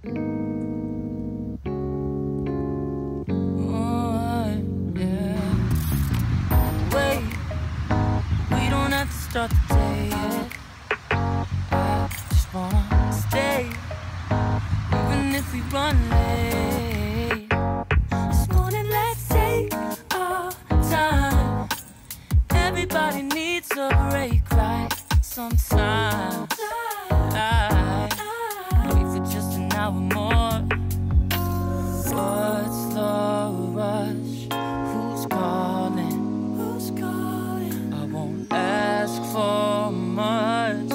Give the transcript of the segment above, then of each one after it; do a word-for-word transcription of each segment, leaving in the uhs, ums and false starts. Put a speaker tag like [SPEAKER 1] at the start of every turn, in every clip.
[SPEAKER 1] Start the day yet. I just wanna stay, even if we run late. This morning, let's take our time. Everybody needs a break, right? Sometimes I wait for just an hour more. What's the rush? Who's calling? Who's calling? I won't ask for much.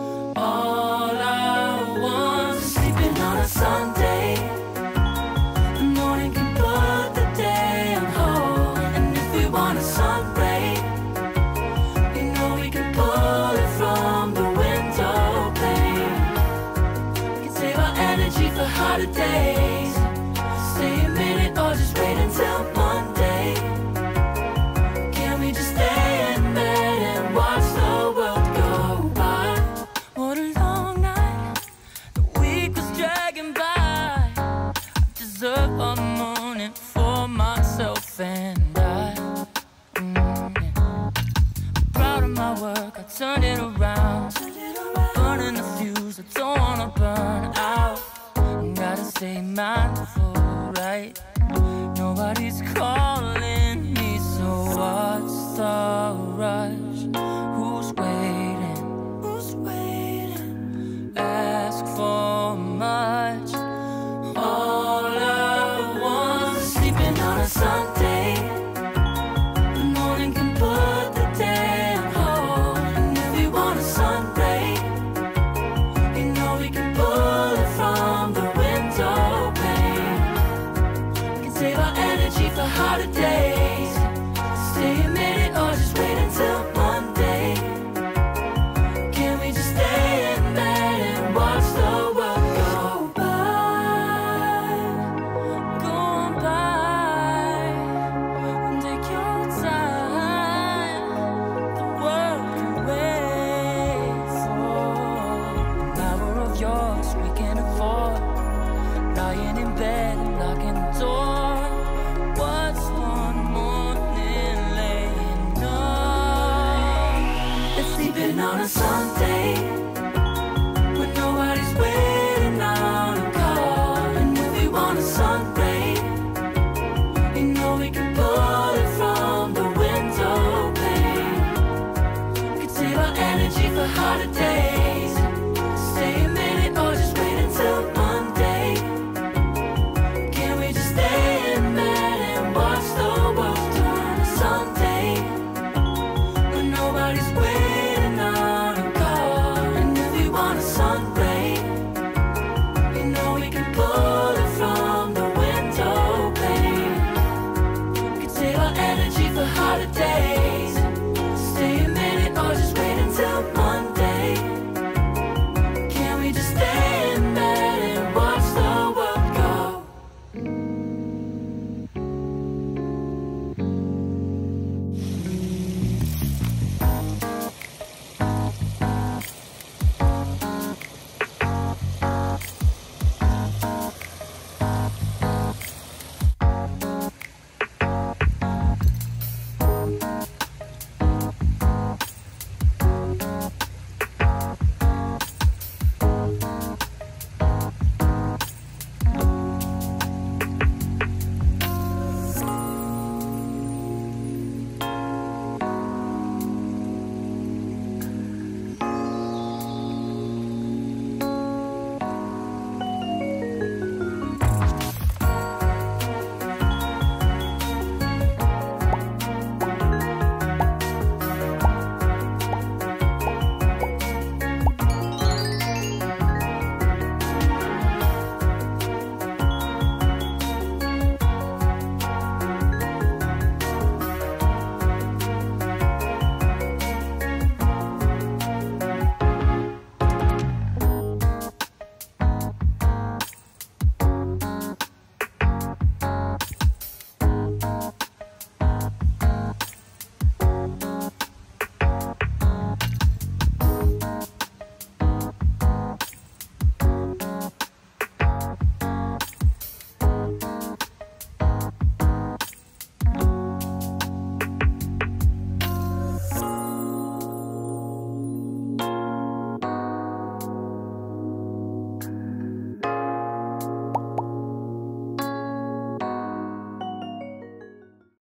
[SPEAKER 1] All I want is sleeping on a Sunday. The morning can put the day on hold. And if we want a sun ray, you know we can pull it from the window pane. We can save our energy for harder days. Stay a minute or just wait until Monday. Can we just stay in bed and watch the world go by? What a long night, the week was dragging by. I deserve a morning for myself and I. Mm, yeah. I'm proud of my work, I turned it around. I'm burning the fuse, I don't wanna burn out. Gotta stay mindful, right? Nobody's calling me, so what's the rush? Who's waiting? Who's waiting? Ask for much. All I want is sleeping on a Sunday. The morning can put the day on hold. And if we want a sun ray, you know we can pull it from the window pane. We can save our energy for harder days.